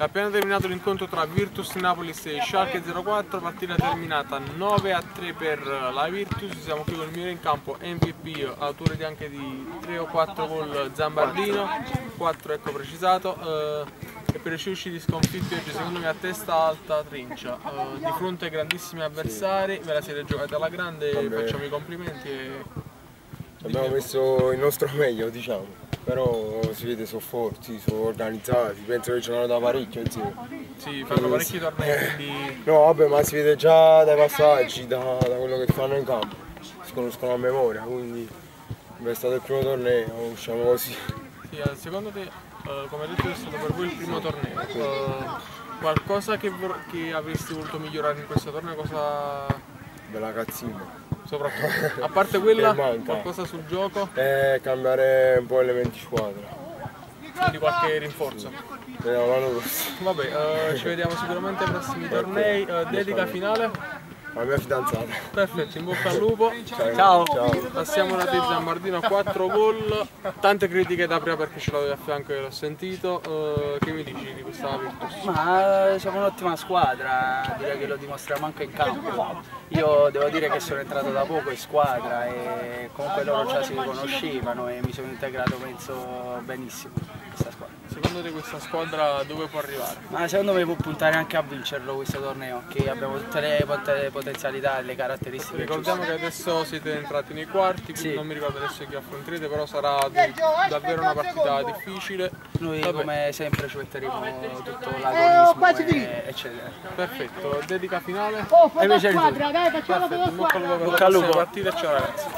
Appena terminato l'incontro tra Virtus Napolis e Schalke 04, partita terminata 9-3 per la Virtus. Siamo qui con il migliore in campo, MVP, autore anche di 3 o 4 gol Zambardino, 4 ecco precisato, e per riuscirci di sconfitti oggi secondo me a testa alta Trincia, di fronte ai grandissimi avversari. Ve la siete giocata alla grande, facciamo i complimenti e abbiamo messo il nostro meglio, diciamo. Però si vede, sono forti, sono organizzati, penso che ce l'hanno da parecchio insieme. sì, fanno parecchi tornei, quindi No, vabbè, ma si vede già dai passaggi, da quello che fanno in campo. Si conoscono a memoria, quindi è stato il primo torneo, usciamo così. sì, secondo te, come detto, è stato per voi il primo torneo. Qualcosa che avresti voluto migliorare in questo torneo, cosa Bella cazzina. soprattutto? A parte quella, Che manca. qualcosa sul gioco, Cambiare un po' elementi squadra. quindi qualche rinforzo. Vediamo l'anno prossimo. Vabbè, ci vediamo sicuramente ai prossimi tornei. Dedica finale? La mia fidanzata. Perfetto, in bocca al lupo. Ciao. Passiamo da te Zambardino, 4 gol, tante critiche da prima perché ce l'avevi a fianco e l'ho sentito. Che mi dici di questa Virtus? Ma siamo un'ottima squadra, direi che lo dimostriamo anche in campo. Io devo dire che sono entrato da poco in squadra e comunque loro già si conoscevano e mi sono integrato penso benissimo in questa squadra. Secondo te questa squadra dove può arrivare? Ma secondo me può puntare anche a vincerlo questo torneo, che abbiamo tutte le potenzialità e le caratteristiche. Ricordiamo che adesso siete entrati nei quarti, quindi Sì. non mi ricordo adesso chi affronterete, però sarà davvero una partita difficile. Noi Vabbè. come sempre ci metteremo tutto l'agonismo eccetera. Perfetto, dedica finale? E invece Squadra, dai, facciamo Perfetto, in bocca al lupo per Bocca la al prossima lupo. partita e ciao ragazzi.